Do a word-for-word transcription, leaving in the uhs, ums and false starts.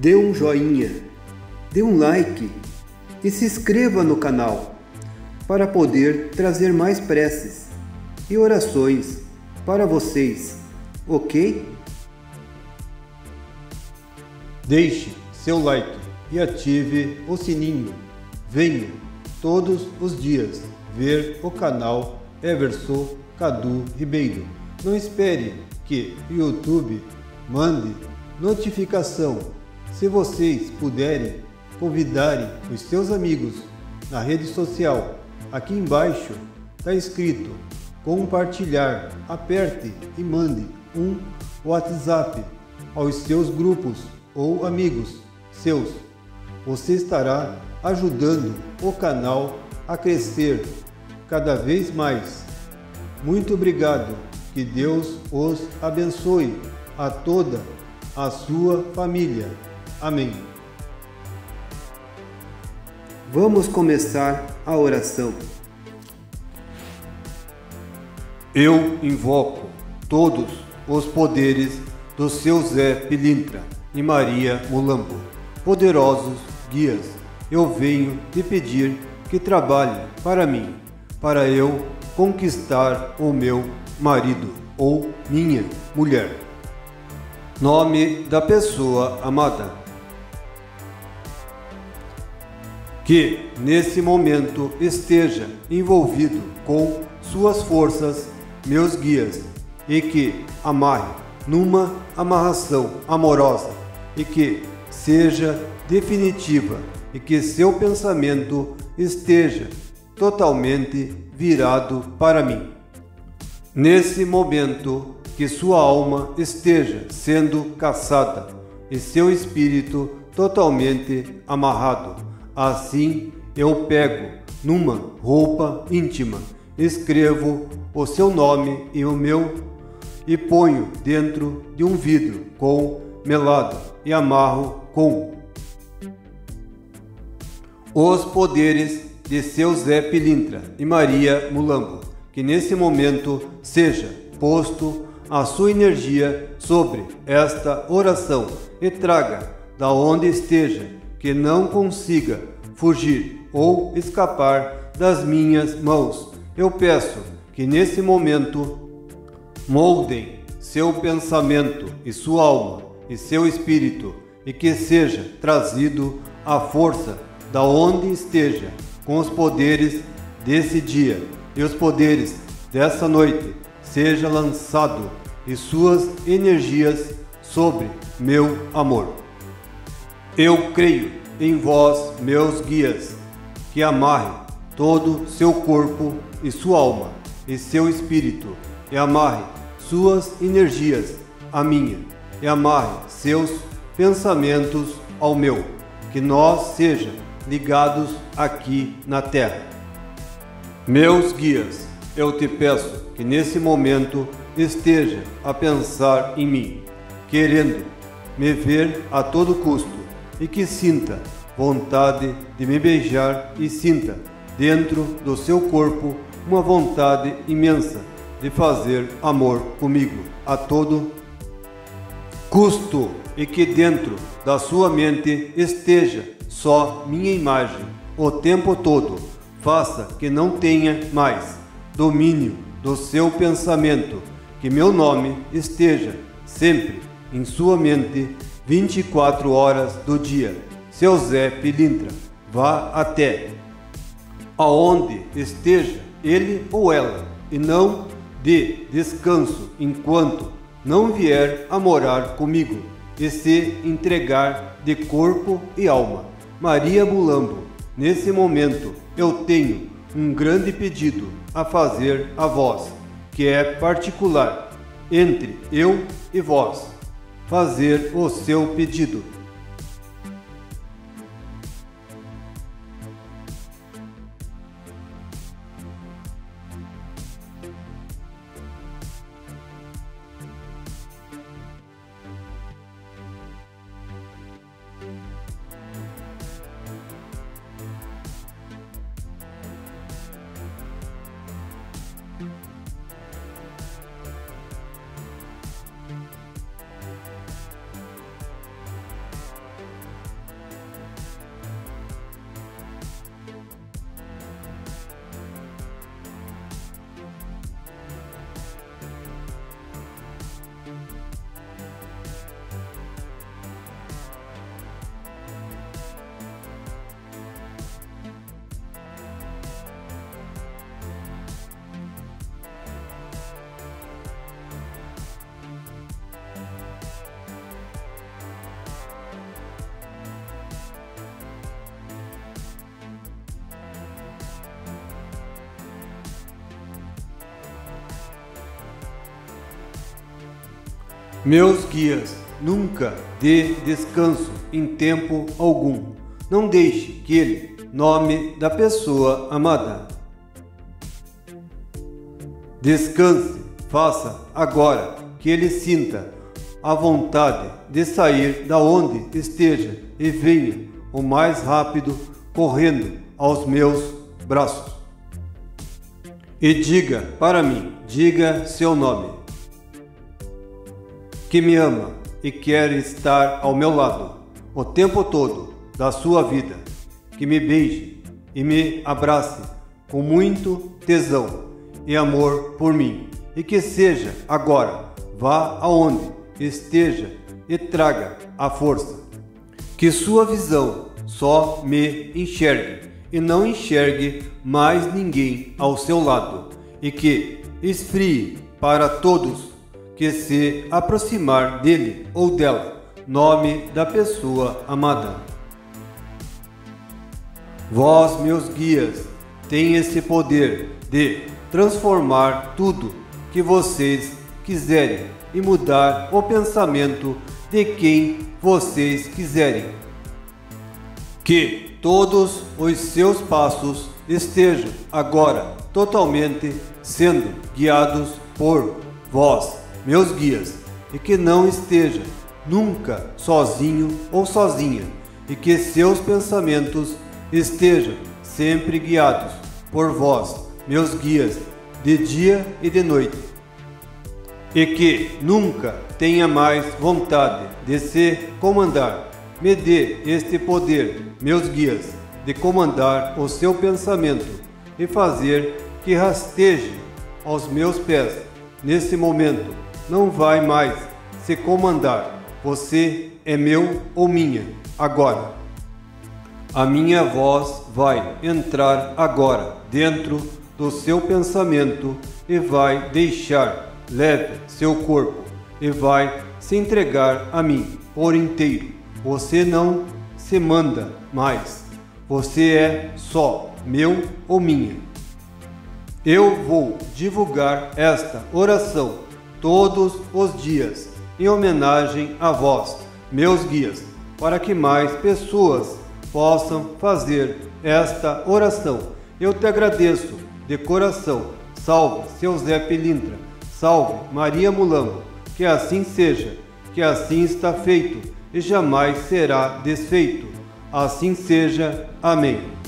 dê um joinha, dê um like e se inscreva no canal para poder trazer mais preces e orações para vocês, ok? Deixe seu like e ative o sininho. Venha todos os dias ver o canal Everson Cadu Ribeiro. Não espere que o YouTube mande notificação. Se vocês puderem, convidarem os seus amigos na rede social, aqui embaixo está escrito compartilhar. Aperte e mande um WhatsApp aos seus grupos ou amigos seus. Você estará ajudando o canal a crescer cada vez mais. Muito obrigado. Que Deus os abençoe a toda a sua família. Amém. Vamos começar a oração. Eu invoco todos os poderes do seu Zé Pilintra e Maria Mulambo, poderosos guias. Eu venho te pedir que trabalhe para mim, para eu conquistar o meu marido ou minha mulher. Nome da pessoa amada. Que nesse momento esteja envolvido com suas forças, meus guias, e que amarre numa amarração amorosa e que seja definitiva e que seu pensamento esteja totalmente virado para mim. Nesse momento que sua alma esteja sendo caçada e seu espírito totalmente amarrado. Assim eu pego numa roupa íntima, escrevo o seu nome e o meu e ponho dentro de um vidro com melado e amarro com os poderes de seu Zé Pilintra e Maria Mulambo. Que nesse momento seja posto a sua energia sobre esta oração e traga da onde esteja que não consiga fugir ou escapar das minhas mãos. Eu peço que nesse momento moldem seu pensamento e sua alma e seu espírito e que seja trazido a força da onde esteja com os poderes desse dia e os poderes dessa noite seja lançado e suas energias sobre meu amor. Eu creio em vós, meus guias, que amarre todo seu corpo e sua alma e seu espírito e amarre suas energias à minha e amarre seus pensamentos ao meu, que nós seja ligados aqui na terra. Meus guias, eu te peço que nesse momento esteja a pensar em mim, querendo me ver a todo custo e que sinta vontade de me beijar e sinta dentro do seu corpo uma vontade imensa de fazer amor comigo a todo custo e que dentro da sua mente esteja só minha imagem o tempo todo. Faça que não tenha mais domínio do seu pensamento, que meu nome esteja sempre em sua mente vinte e quatro horas do dia. Seu Zé Pilintra, vá até aonde esteja ele ou ela e não dê descanso enquanto não vier a morar comigo e se entregar de corpo e alma. Maria Mulambo, nesse momento eu tenho um grande pedido a fazer a vós, que é particular entre eu e vós. Fazer o seu pedido. Meus guias, nunca dê descanso em tempo algum. Não deixe que ele, nome da pessoa amada. Descanse, faça agora que ele sinta a vontade de sair da onde esteja e venha o mais rápido correndo aos meus braços. E diga para mim, diga seu nome, que me ama e quer estar ao meu lado o tempo todo da sua vida, que me beije e me abrace com muito tesão e amor por mim, e que seja agora, vá aonde esteja e traga a força, que sua visão só me enxergue e não enxergue mais ninguém ao seu lado, e que esfrie para todos que se aproximar dele ou dela, nome da pessoa amada. Vós, meus guias, têm esse poder de transformar tudo que vocês quiserem e mudar o pensamento de quem vocês quiserem. Que todos os seus passos estejam agora totalmente sendo guiados por vós, meus guias, e que não esteja nunca sozinho ou sozinha, e que seus pensamentos estejam sempre guiados por vós, meus guias, de dia e de noite, e que nunca tenha mais vontade de se comandar. Me dê este poder, meus guias, de comandar o seu pensamento e fazer que rasteje aos meus pés. Nesse momento, não vai mais se comandar. Você é meu ou minha agora. A minha voz vai entrar agora dentro do seu pensamento e vai deixar leve seu corpo e vai se entregar a mim por inteiro. Você não se manda mais. Você é só meu ou minha. Eu vou divulgar esta oração todos os dias em homenagem a vós, meus guias, para que mais pessoas possam fazer esta oração. Eu te agradeço de coração. Salve seu Zé Pilintra, salve Maria Mulambo, que assim seja, que assim está feito e jamais será desfeito. Assim seja. Amém.